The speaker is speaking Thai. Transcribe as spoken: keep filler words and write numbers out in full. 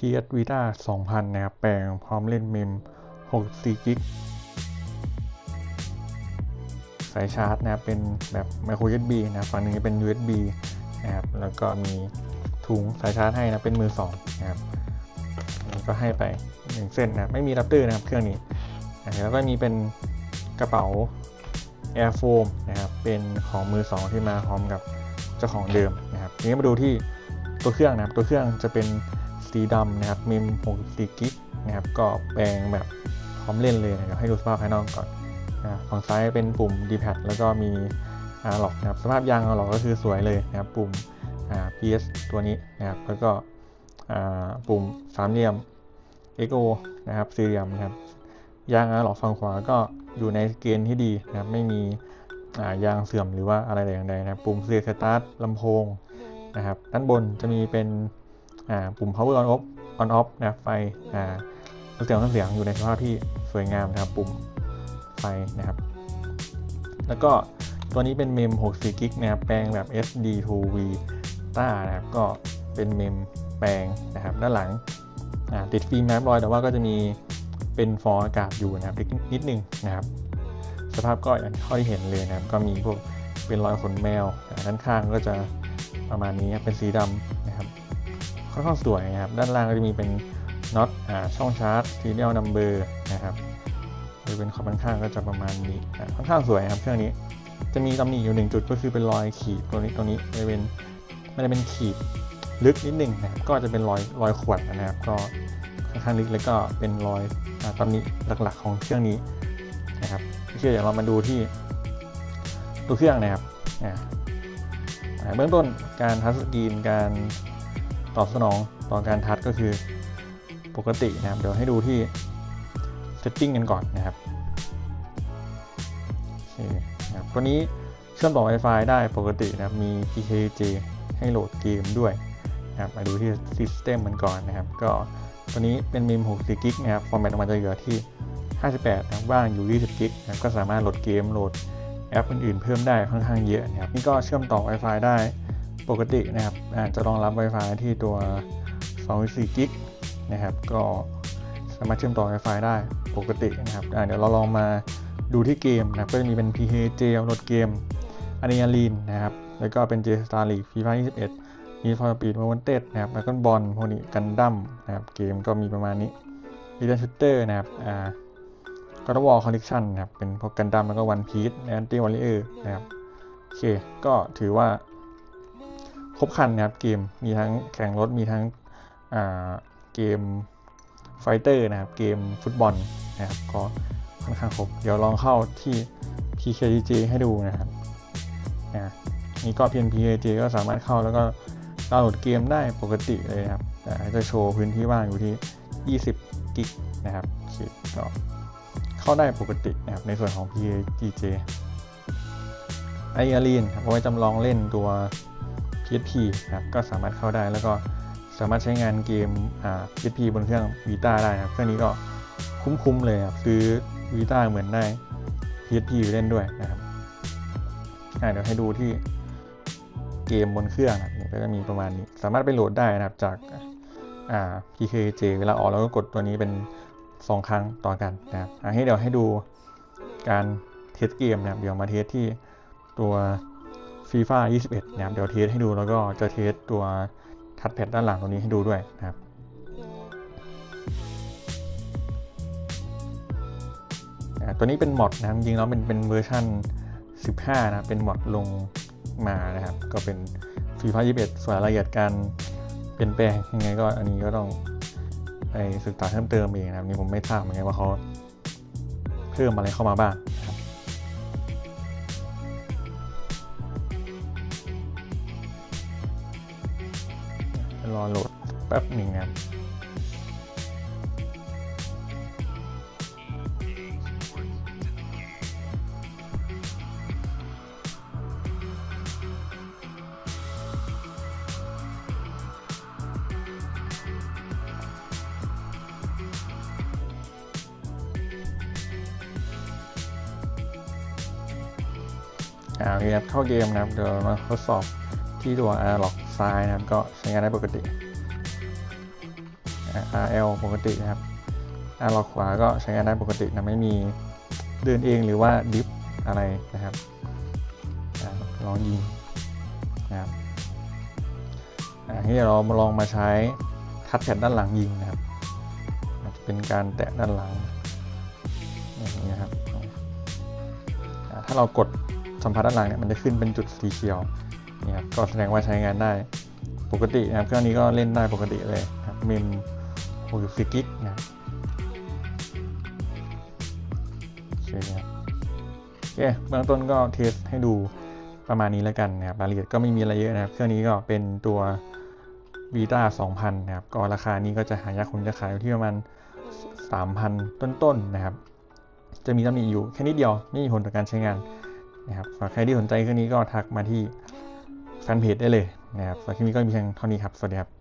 พี เอส Vita สองพันนะครับแปลงพร้อมเล่นเมมหกสิบสี่กิกสายชาร์จนะครับเป็นแบบ micro ยู เอส บี นะครับฝั่งนึงเป็น ยู เอส บี นะครับแล้วก็มีถุงสายชาร์จให้นะเป็นมือสองนะครับก็ให้ไปหนึ่งเส้นนะไม่มีอะแดปเตอร์นะครับเครื่องนี้แล้วก็มีเป็นกระเป๋า Air Foam นะครับเป็นของมือสองที่มาพร้อมกับเจ้าของเดิมนะครับทีนี้มาดูที่ตัวเครื่องนะครับตัวเครื่องจะเป็นสีดำนะครับเมมหกสิบสี่กิกนะครับก็แปลงแบบพร้อมเล่นเลยนะครับให้ดูสภาพภายนอกก่อนนะฝั่งซ้ายเป็นปุ่ม ดี แพด แล้วก็มีอาร์ล็อกนะครับสภาพยางอาร์ล็อกก็คือสวยเลยนะครับปุ่ม พี เอส ตัวนี้นะครับแล้วก็ปุ่มสามเหลี่ยม เอ็กซ์ โอ นะครับสี่เหลี่ยมนะครับยางอาร์ล็อกฝั่งขวาก็อยู่ในเกณฑ์ที่ดีนะครับไม่มียางเสื่อมหรือว่าอะไรอย่างใดนะครับปุ่มเสียบสตาร์ทลำโพงนะครับด้านบนจะมีเป็นปุ่ม power on off on off นะครับไฟเสียงเสียงอยู่ในสภาพที่สวยงามนะครับปุ่มไฟนะครับแล้วก็ตัวนี้เป็นเมมหกสิบสี่กิกนะครับแปลงแบบ เอส ดี ทู Vita นะครับก็เป็นเมมแปลงนะครับด้านหลังติดฟิล์มแมปรอยแต่ว่าก็จะมีเป็นฟองอากาศอยู่นะครับนิดนึงนะครับสภาพก็อย่างที่เห็นเลยนะครับก็มีพวกเป็นรอยขนแมวด้านข้างก็จะประมาณนี้เป็นสีดำนะครับค่อนข้างสวยนะครับด้านล่างก็จะมีเป็นน็อตช่องชาร์จ serial number นะครับหรือเป็นขอบด้านข้างก็จะประมาณนี้ค่อนข้างสวยครับเครื่องนี้จะมีตำหนิอยู่หนึ่งจุดก็คือเป็นรอยขีดตัวนี้ตัวนี้จะเป็นไม่ได้เป็นขีดลึกนิดนึงนะครับก็จะเป็นรอยรอยขวดนะครับก็ค่อนข้างลึกแล้วก็เป็นรอยตำหนิหลักๆของเครื่องนี้นะครับโอเคเดี๋ยวเรามาดูที่ตัวเครื่องนะครับเบื้องต้นการทัชสกรีนการตอบสนองต่อการทัชก็คือปกตินะครับเดี๋ยวให้ดูที่ setting กันก่อนนะครับโอเคนะครับตัวนี้เชื่อมต่อ Wi-Fi ได้ปกตินะครับมี พี เค เจ ให้โหลดเกมด้วยนะครับมาดูที่ System กันก่อนนะครับก็ตัวนี้เป็นเมมหกสิบสี่กิกนะครับฟอร์แมตออกมาจะเหลือที่ห้าสิบแปดนะว่างอยู่ยี่สิบกิกนะก็สามารถโหลดเกมโหลดแอปอื่นๆเพิ่มได้ค่อนข้างเยอะนะครับนี่ก็เชื่อมต่อ Wi-Fi ได้ปกตินะครับอาจจะรองรับ Wi-Fi ที่ตัวสองสิบสี่กิกนะครับก็สามารถเชื่อมต่อ Wi-Fi ได้ปกตินะครับเดี๋ยวเราลองมาดูที่เกมนะครับก็จะมีเป็น พี เค เจ โหลดเกม Adrenaline นะครับแล้วก็เป็น J Star League FIFA ยี่สิบเอ็ดมี For Speed Wanted นะครับแล้วก็บอลพวกนี้กันดั้มนะครับเกมก็มีประมาณนี้ Return Shooter นะครับอ่าGod of War Collection นะครับเป็นพวกกันดั้มแล้วก็ One Piece Anti Warrior นะครับโอเคก็ถือว่าครบครันนะครับเกมมีทั้งแข่งรถมีทั้งอ่าเกมไฟเตอร์นะครับเกมฟุตบอลนะครับก็ค่อนข้างครบเดี๋ยวลองเข้าที่ พี เค เจ ให้ดูนะครับนี่ก็เพียง พี เค เจ ก็สามารถเข้าแล้วก็ดาวน์โหลดเกมได้ปกติเลยนะครับแต่จะโชว์พื้นที่ว่างอยู่ที่ยี่สิบกิกนะครับก็เข้าได้ปกตินะครับในส่วนของ พี เค เจ ไออารีนครับเอาไว้จำลองเล่นตัว พี เอส พี นะครับก็สามารถเข้าได้แล้วก็สามารถใช้งานเกมอ่า พี เอส พี บนเครื่อง Vita ได้ครับเครื่องนี้ก็คุ้มๆเลยครับซื้อ Vita เหมือนได้ พี เอส พี เล่นด้วยนะครับเดี๋ยวให้ดูที่เกมบนเครื่องนะก็จะมีประมาณนี้สามารถไปโหลดได้นะครับจากอ่า พี เค เจ เวลาออกแล้วก็กดตัวนี้เป็นสองครั้งต่อกันนะครับให้เดี๋ยวให้ดูการเทสเกมนะครับเดี๋ยวมาเทสที่ตัว FIFA ยี่สิบเอ็ดนะครับเดี๋ยวเทสให้ดูแล้วก็จะเทสตัวทัชแพดด้านหลังตัวนี้ให้ดูด้วยนะครับตัวนี้เป็นมอดนะครับจริงๆแล้วเป็นเป็นเวอร์ชันสิบห้านะเป็นมอดลงมานะครับก็เป็น FIFA ยี่สิบเอ็ดส่วนรายละเอียดการเปลี่ยนแปลงยังไงก็อันนี้ก็ต้องไปศึกษาเพิ่มเติมเองนะครับนี่ผมไม่ทราบเหมือนกันว่าเขาเพิ่มอะไรเข้ามาบ้างนะครับรอโหลดแป๊บหนึ่งนะครับอ่าโอเคครับเข้าเกมนะครับเดี๋ยวมาทดสอบที่ตัว Analog ซ้ายนะครับก็ใช้งานได้ปกติอาร์ แอล ปกตินะครับอาร์ล็อกขวาก็ใช้งานได้ปกตินะไม่มีเดินเองหรือว่าดิฟอะไรนะครับลองยิงนะครับที่เราลองมาใช้ทัชแพดด้านหลังยิงนะครับเป็นการแตะด้านหลังอย่างนี้ครับถ้าเรากดสัมผัสด้านหลังเนี่ยมันจะขึ้นเป็นจุดสีเขียวนี่ครับก็แสดงว่าใช้งานได้ปกตินะครับเครื่องนี้ก็เล่นได้ปกติเลยครับเมมหกสิบสี่กิกนะครับโอเคครับโอเคเบื้องต้นก็เทสให้ดูประมาณนี้แล้วกันนะครับรายละเอียดก็ไม่มีอะไรเยอะนะครับเครื่องนี้ก็เป็นตัว Vita สองพันนะครับก็ราคานี้ก็จะหายากคงจะขายอยู่ที่ประมาณ สามพัน ต้นๆนะครับจะมีตำหนิอยู่แค่นิดเดียวไม่มีผลต่อการใช้งานนะครับฝากใครที่สนใจเครื่องนี้ก็ทักมาที่แฟนเพจได้เลยนะครับสำหรับคลิปนี้ก็มีเพียงเท่านี้ครับสวัสดีครับ